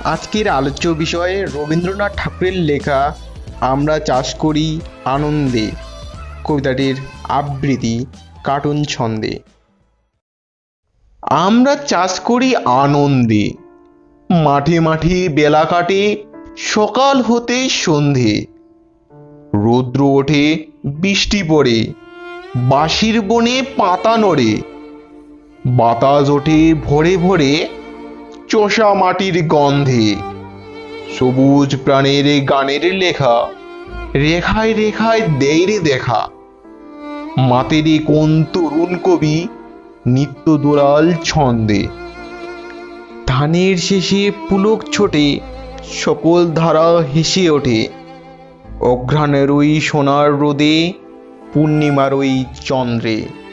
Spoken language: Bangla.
আজকের আলোচ্য বিষয় রবীন্দ্রনাথ ঠাকুরের লেখা আমরা চাষ করি আনন্দে কবিতাটির আবৃত্তি কার্টুন ছন্দে। আমরা চাষ করি আনন্দে, মাঠে মাঠে বেলা কাটে সকাল হতে সন্ধে। রৌদ্র ওঠে বৃষ্টি পড়ে বাঁশির বনে পাতা নড়ে। বাতাস ওঠে ভোরে ভোরে চোষা মাটির গন্ধে। সবুজ প্রাণের গানের লেখা রেখায় রেখায় দেয়রে দেখা। মাতেরে কোন তরুণ কবি নিত্য দোলাল ছন্দে। ধানের শেষে পুলক ছোটে সকল ধারা হেসে ওঠে। অঘ্রাণের ওই সোনার রোদে পূর্ণিমার ওই চন্দ্রে।